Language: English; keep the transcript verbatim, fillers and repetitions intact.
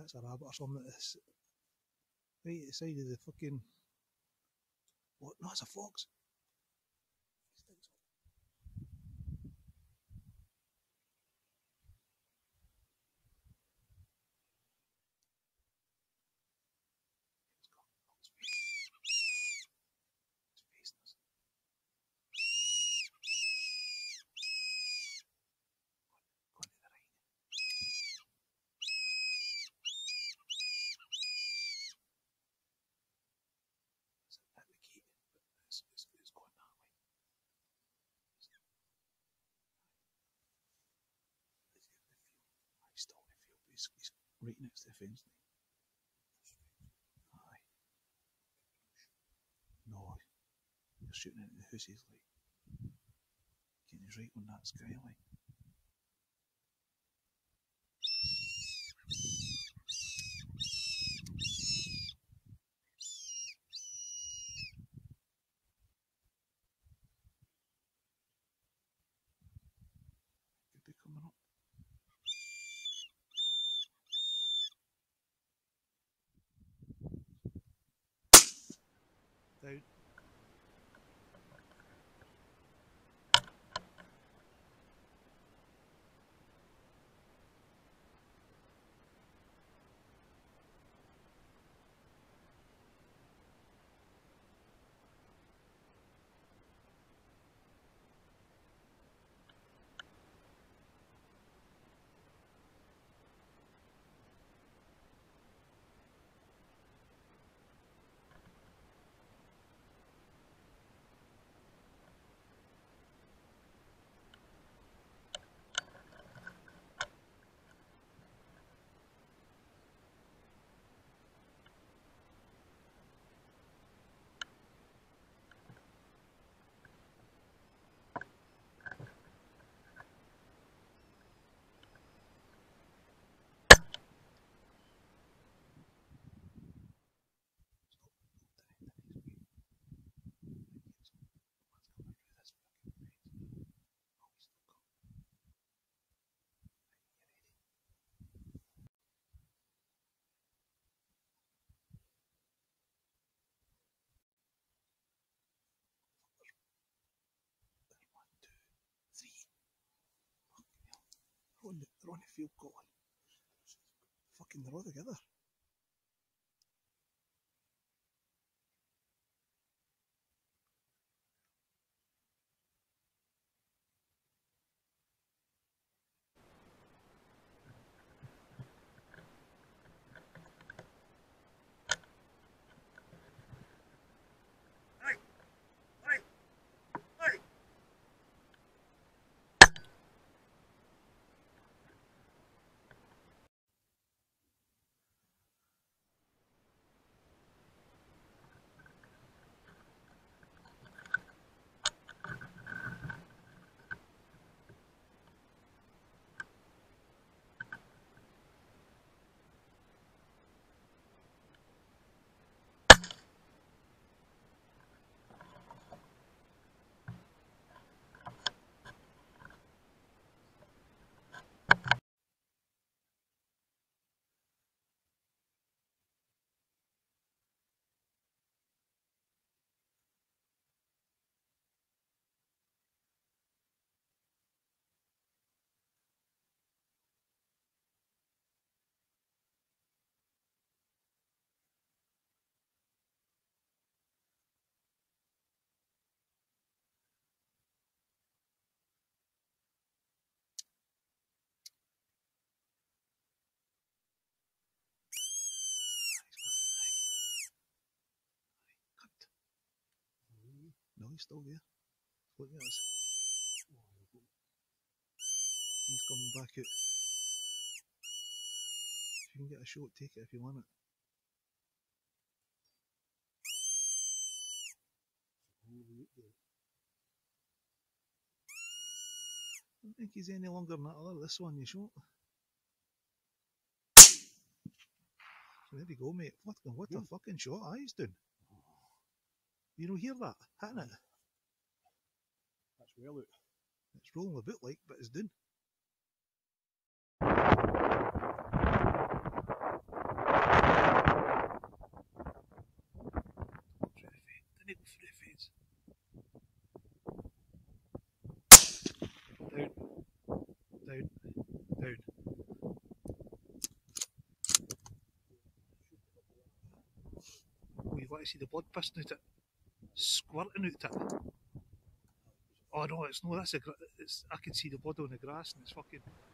That's a rabbit or something. It's right at the side of the fucking. What? No, it's a fox. He's, he's right next to the fence. Aye. No, you're shooting into the houses, like. He's right on that skyline. Could be coming up. Down. They're on the, they're on the field, Colin. Fucking, they're all together. No, he's still there. Look at us. He's coming back out. If you can get a shot, take it if you want it. I don't think he's any longer than that other. This one, you shot. There you go, mate. What, what a fucking shot ah, he's doing. You don't hear that? Hitting it. That's well out. It's rolling a bit like, but it's done. want to see the blood pissing out it, squirting out it. Oh no, it's no. That's a. It's, I can see the blood on the grass, and it's fucking.